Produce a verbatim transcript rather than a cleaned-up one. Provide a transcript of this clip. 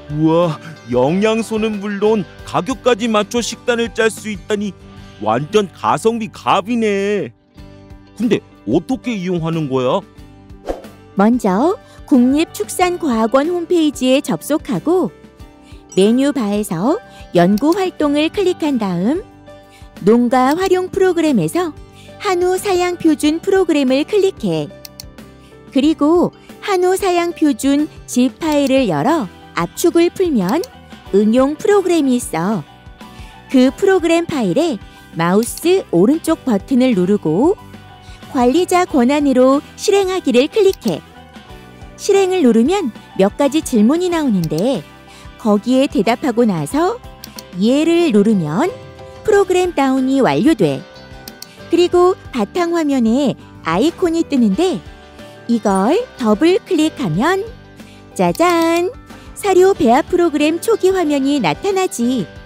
우와, 영양소는 물론 가격까지 맞춰 식단을 짤 수 있다니 완전 가성비 갑이네. 근데 어떻게 이용하는 거야? 먼저 국립축산과학원 홈페이지에 접속하고 메뉴바에서 연구 활동을 클릭한 다음 농가 활용 프로그램에서 한우 사양 표준 프로그램을 클릭해. 그리고 한우 사양 표준 zip 파일을 열어 압축을 풀면 응용 프로그램이 있어. 그 프로그램 파일에 마우스 오른쪽 버튼을 누르고 관리자 권한으로 실행하기를 클릭해. 실행을 누르면 몇 가지 질문이 나오는데 거기에 대답하고 나서 이해를 누르면 프로그램 다운이 완료돼. 그리고 바탕화면에 아이콘이 뜨는데 이걸 더블 클릭하면 짜잔! 사료 배합 프로그램 초기 화면이 나타나지.